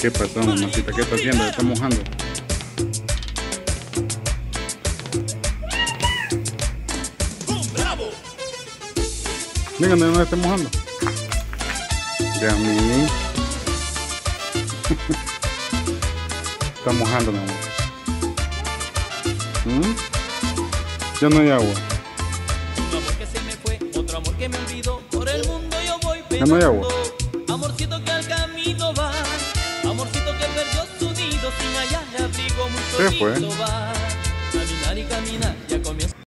¿Qué pasó, mamacita? ¿Qué está haciendo? ¿Está mojando? ¡Bravo! Díganme, no esté mojando. De a mí. Está mojando, mi amor. Ya no hay agua. Un amor que se me fue, otro amor que me olvidó. Por el mundo yo voy Ya no hay agua. Amorcito que al camino va, amorcito que perdió su nido sin hallar abrigo, muy Se fue. solito va. Caminar y caminar,